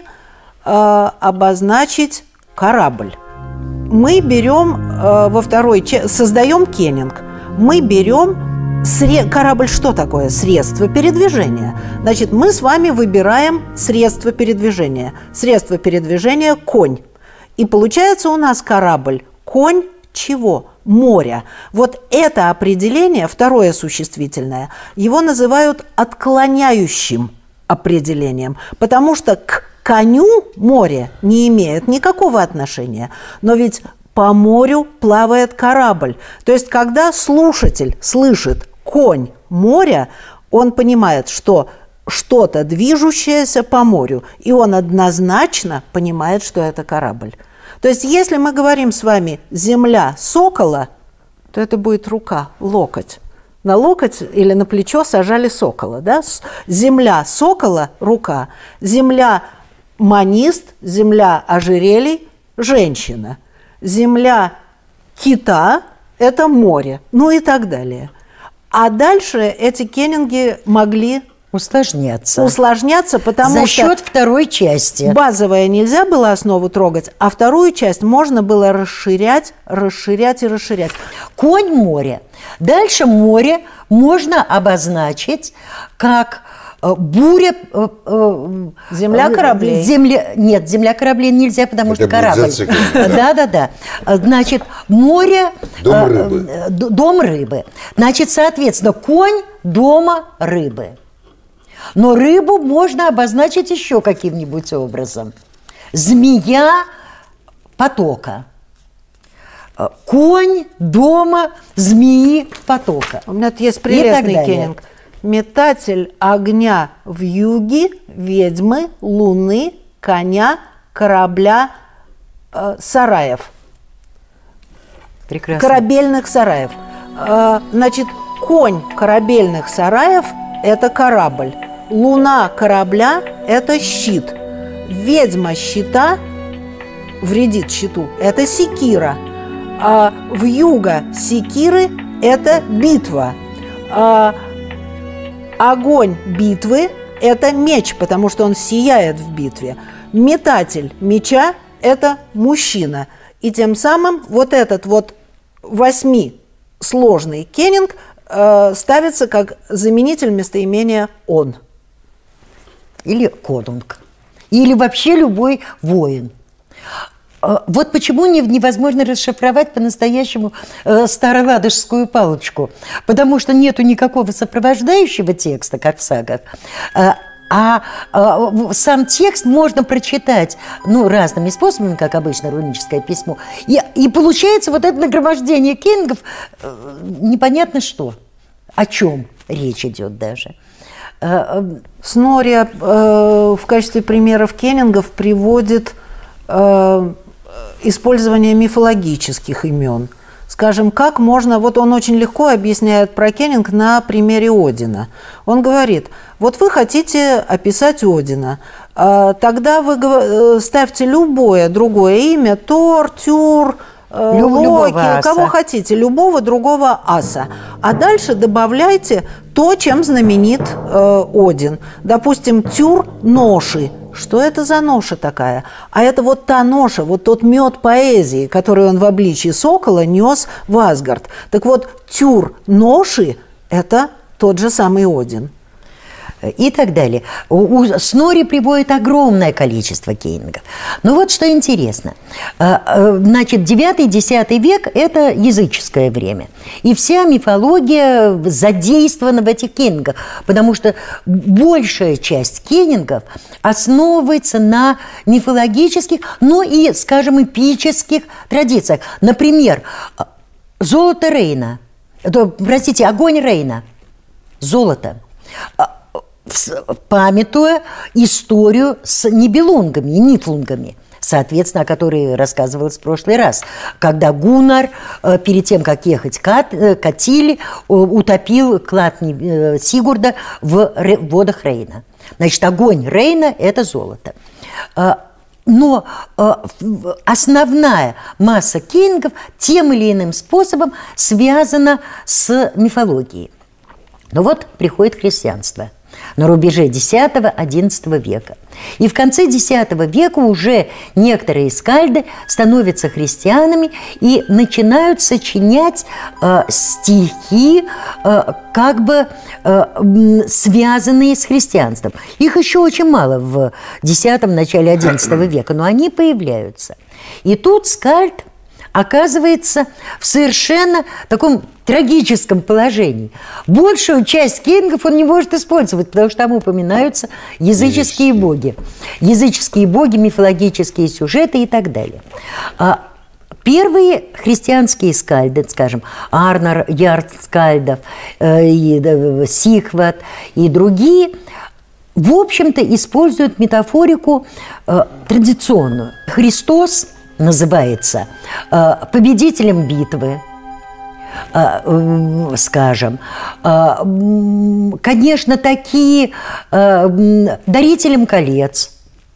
обозначить корабль. Мы берем создаем кеннинг. Мы берем корабль. Что такое? Средство передвижения. Значит, мы с вами выбираем средство передвижения. Средство передвижения – конь. И получается у нас корабль. Конь чего? Моря. Вот это определение, второе существительное, его называют отклоняющим определением, потому что к коню море не имеет никакого отношения. Но ведь по морю плавает корабль. То есть, когда слушатель слышит «конь моря», он понимает, что что-то движущееся по морю, и он однозначно понимает, что это корабль. То есть, если мы говорим с вами «земля сокола», то это будет рука, локоть. На локоть или на плечо сажали сокола. Да? Земля сокола – рука. Земля манист, земля ожерелий – женщина. Земля кита – это море. Ну и так далее. А дальше эти кеннинги могли усложняться, потому за счет второй части. Базовая нельзя было основу трогать, а вторую часть можно было расширять и расширять. Конь море. Дальше море можно обозначить как буря... земля кораблей. Нет, земля кораблей нельзя, потому что корабль. Да. Значит, море... Дом рыбы. Дом рыбы. Значит, соответственно, конь дома рыбы. Но рыбу можно обозначить еще каким-нибудь образом. Змея потока. Конь дома змеи потока. У меня есть прелестный кеннинг. Метатель огня в юге, ведьмы, луны, коня, корабля, сараев. Прекрасно. Корабельных сараев. Значит, конь корабельных сараев – это корабль. Луна корабля – это щит. Ведьма щита вредит щиту – это секира. А вьюга секиры – это битва. Огонь битвы – это меч, потому что он сияет в битве. Метатель меча – это мужчина. И тем самым вот этот вот 8-сложный кеннинг ставится как заменитель местоимения «он». Или конунг. Или вообще любой воин. Вот почему невозможно расшифровать по-настоящему староладожскую палочку. Потому что нету никакого сопровождающего текста, как в сагах. Сам текст можно прочитать разными способами, как обычно руническое письмо. И получается вот это нагромождение кеннингов, непонятно что, о чем речь идет даже. Снори в качестве примеров кеннингов приводит использование мифологических имен. Скажем, как можно... Вот он очень легко объясняет про кеннинг на примере Одина. Он говорит, вот вы хотите описать Одина, тогда вы ставьте любое другое имя, Тор, Тюр, Локи, кого хотите, любого другого аса. А дальше добавляйте то, чем знаменит Один. Допустим, Тюр – ноши. Что это за ноша такая? А это вот та ноша, вот тот мед поэзии, который он в обличии сокола нес в Асгард. Так вот, Тюр ноши – это тот же самый Один. И так далее. Снори приводит огромное количество кеннингов. Но вот что интересно. Значит, 9-10 век – это языческое время. И вся мифология задействована в этих кеннингах, потому что большая часть кеннингов основывается на мифологических, но и, скажем, эпических традициях. Например, золото Рейна, простите, огонь Рейна, золото. памятуя историю с нибелунгами и нифлунгами, соответственно, о которой рассказывалось в прошлый раз, когда Гуннар, перед тем, как ехать к Атиле, утопил клад Сигурда в водах Рейна. Значит, огонь Рейна – это золото. Но основная масса кенингов тем или иным способом связана с мифологией. Но вот приходит христианство на рубеже X-XI века. И в конце X века уже некоторые скальды становятся христианами и начинают сочинять стихи, как бы связанные с христианством. Их еще очень мало в X, начале XI века, но они появляются. И тут скальд оказывается в совершенно таком трагическом положении. Большую часть кенингов он не может использовать, потому что там упоминаются языческие боги. Языческие боги, мифологические сюжеты и так далее. Первые христианские скальды, скажем, Арнар Ярл Скальдов, Сигват и другие, в общем-то, используют метафорику традиционную. Христос называется победителем битвы, скажем, конечно, такие дарителем колец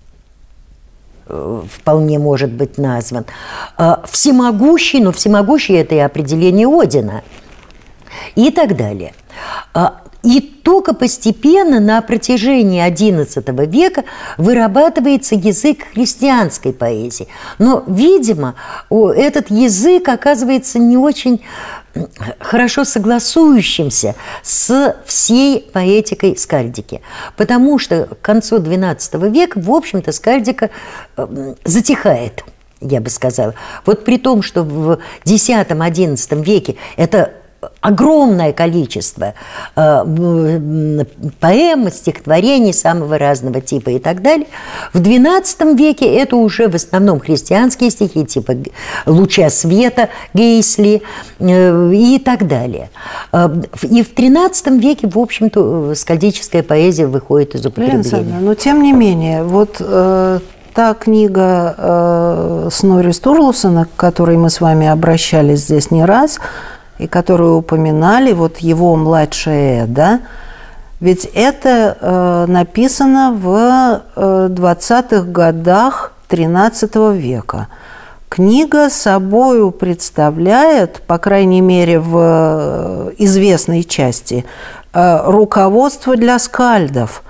вполне может быть назван, всемогущий, но всемогущий – это и определение Одина и так далее. И только постепенно на протяжении XI века вырабатывается язык христианской поэзии. Но, видимо, этот язык оказывается не очень хорошо согласующимся с всей поэтикой скальдики. Потому что к концу XII века, в общем-то, затихает, я бы сказала. Вот при том, что в X-XI веке это огромное количество поэм, стихотворений самого разного типа и так далее. В XII веке это уже в основном христианские стихи, типа «Луча света» Гейсли и так далее. И в XIII веке, в общем-то, скальдическая поэзия выходит из употребления. Но тем не менее, вот та книга Снорри Стурлусона, к которой мы с вами обращались здесь не раз, и которую упоминали, вот его «Младшая Эда», ведь это написано в 20-х годах XIII века. Книга собою представляет, по крайней мере, в известной части, руководство для скальдов,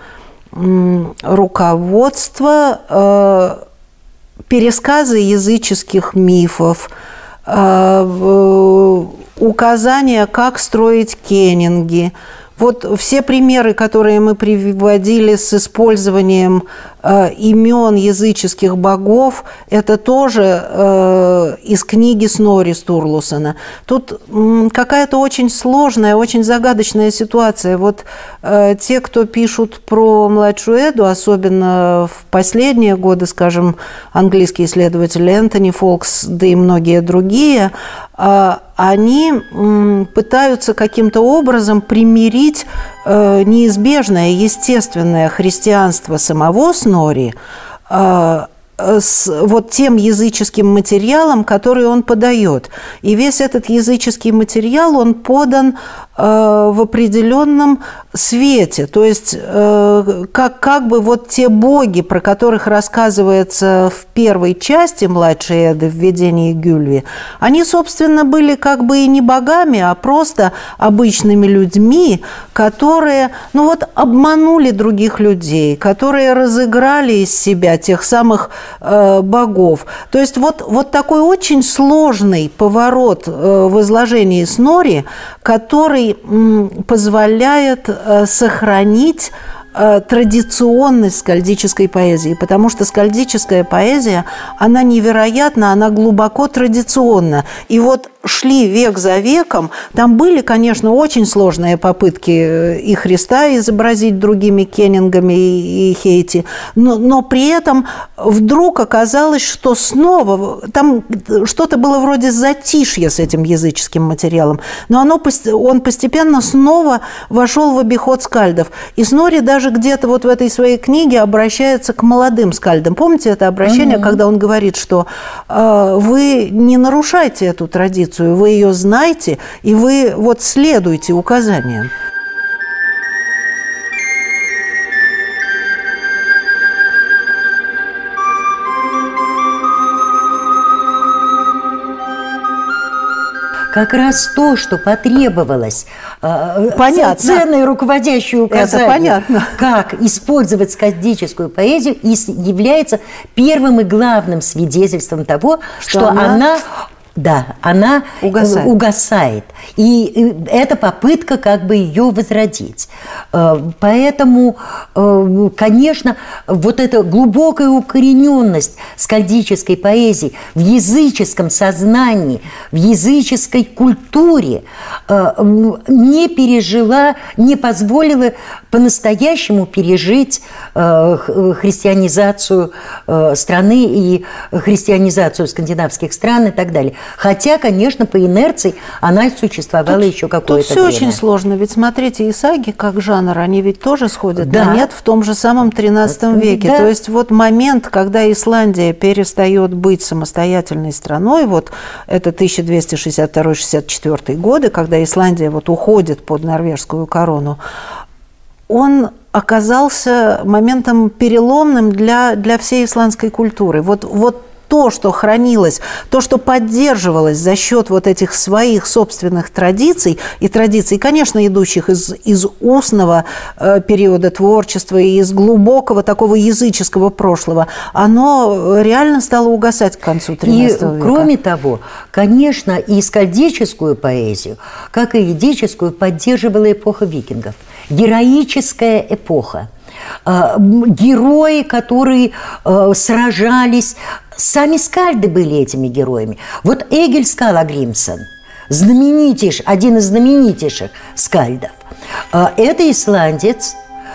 руководство, пересказы языческих мифов, указания, как строить кенинги. Вот все примеры, которые мы приводили с использованием имен языческих богов, это тоже из книги Снорри Стурлусона. Тут какая-то очень сложная, очень загадочная ситуация. Вот те, кто пишут про Младшую Эду, особенно в последние годы, скажем, английский исследователь Энтони Фолкс, да и многие другие, они пытаются каким-то образом примирить неизбежное, естественное христианство самого Снорри с вот тем языческим материалом, который он подает. И весь этот языческий материал, он подан в определенном свете. То есть как бы вот те боги, про которых рассказывается в первой части «Младшей Эды» в «Введении Гюльви», они, собственно, были как бы и не богами, а просто обычными людьми, которые, ну вот, обманули других людей, которые разыграли из себя тех самых богов. То есть вот такой очень сложный поворот в изложении Снорри, который позволяет сохранить традиционность скальдической поэзии, потому что скальдическая поэзия, она невероятна, она глубоко традиционна. И вот шли век за веком, там были, конечно, очень сложные попытки и Христа изобразить другими кенингами и Хейти, но при этом вдруг оказалось, что снова там что-то было вроде затишья с этим языческим материалом, но он постепенно снова вошел в обиход скальдов. И Снорри даже даже где-то вот в этой своей книге обращается к молодым скальдам. Помните это обращение, когда он говорит, что вы не нарушайте эту традицию, вы ее знаете, и вы вот следуйте указаниям. Как раз то, что потребовалось, ценные руководящие указания, как использовать скальдическую поэзию, и является первым и главным свидетельством того, что она угасает. И это попытка как бы ее возродить. Поэтому, конечно, вот эта глубокая укорененность скальдической поэзии в языческом сознании, в языческой культуре не пережила, не позволила по-настоящему пережить христианизацию страны и христианизацию скандинавских стран и так далее. Хотя, конечно, по инерции она существовала еще какое-то время. Тут все очень сложно. Ведь смотрите, и саги, как жанр, они ведь тоже сходят на нет в том же самом XIII веке. То есть вот момент, когда Исландия перестает быть самостоятельной страной, вот это 1262-64 годы, когда Исландия вот уходит под норвежскую корону, он оказался моментом переломным для всей исландской культуры. Вот то, что хранилось, то, что поддерживалось за счет вот этих своих собственных традиций, и традиций, конечно, идущих из устного периода творчества и из глубокого такого языческого прошлого, оно реально стало угасать к концу XIII века. И, кроме того, конечно, и скальдическую поэзию, как и ведическую, поддерживала эпоха викингов. Героическая эпоха. Герои, которые сражались, сами скальды были этими героями. Вот Эгиль Скаллагримсон, один из знаменитейших скальдов, это исландец,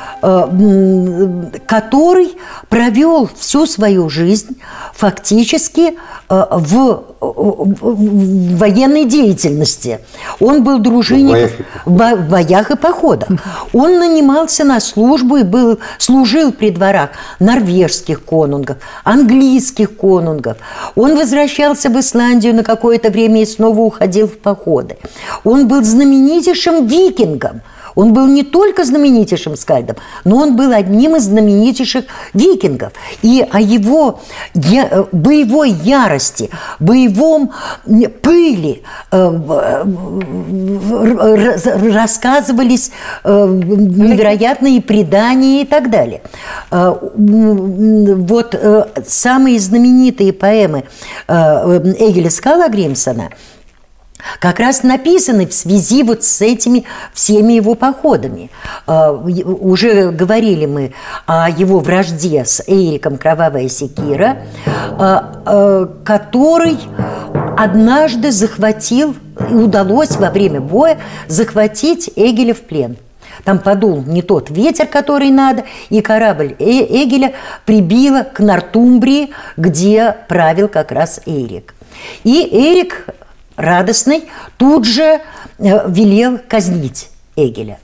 который провел всю свою жизнь фактически в военной деятельности. Он был дружинником в боях и походах. Он нанимался на службу и служил при дворах норвежских конунгов, английских конунгов. Он возвращался в Исландию на какое-то время и снова уходил в походы. Он был знаменитейшим викингом. Он был не только знаменитейшим скальдом, но он был одним из знаменитейших викингов. И о его боевой ярости, боевом пыли рассказывались невероятные предания и так далее. Вот самые знаменитые поэмы Эгиля Скаллагримсона как раз написаны в связи вот с этими всеми его походами. Уже говорили мы о его вражде с Эйриком Кровавая секира, который однажды удалось во время боя захватить Эгиля в плен. Там подул не тот ветер, который надо, и корабль Эгиля прибило к Нортумбрии, где правил как раз Эйрик. И Эйрик радостный тут же велел казнить Эгиля.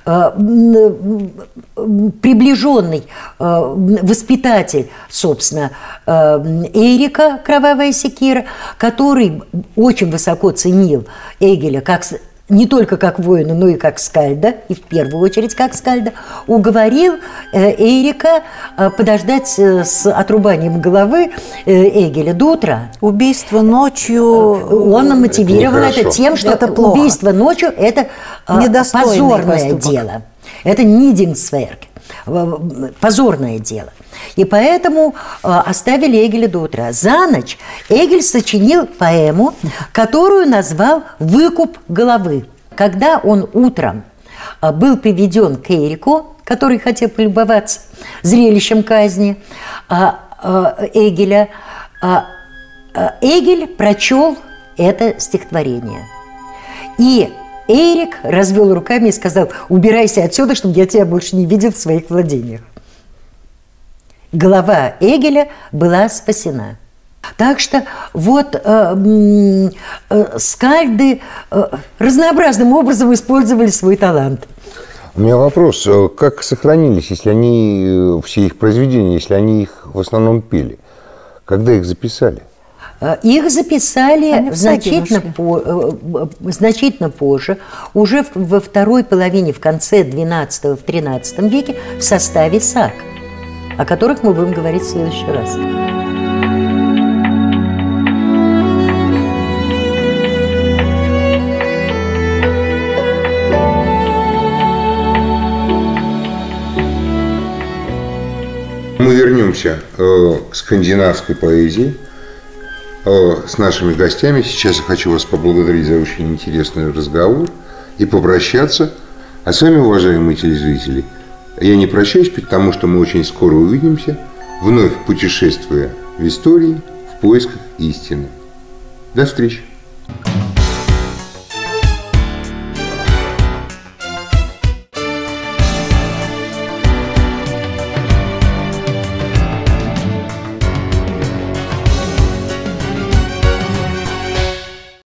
Приближенный воспитатель, собственно, Эйрика Кровавая секира, который очень высоко ценил Эгиля не только как воина, но и как скальда, и в первую очередь как скальда, уговорил Эйрика подождать с отрубанием головы Эгиля до утра. Убийство ночью... Он мотивировал это тем, что убийство ночью – это позорное дело. Это нидингсверк, позорное дело. И поэтому оставили Эгиля до утра. За ночь Эгиль сочинил поэму, которую назвал «Выкуп головы». Когда он утром был приведен к Эйрику, который хотел полюбоваться зрелищем казни Эгиля, Эгиль прочел это стихотворение. И Эйрик развел руками и сказал: «Убирайся отсюда, чтобы я тебя больше не видел в своих владениях». Голова Эгиля была спасена. Так что вот скальды разнообразным образом использовали свой талант. У меня вопрос. Как сохранились, если они, все их произведения, если они их в основном пели? Когда их записали? Их записали значительно позже, уже во второй половине, в конце XII, в XIII веке, в составе саг, о которых мы будем говорить в следующий раз. Мы вернемся к скандинавской поэзии с нашими гостями. Сейчас я хочу вас поблагодарить за очень интересный разговор и попрощаться. А с вами, уважаемые телезрители, я не прощаюсь, потому что мы очень скоро увидимся, вновь путешествуя в истории в поисках истины. До встречи!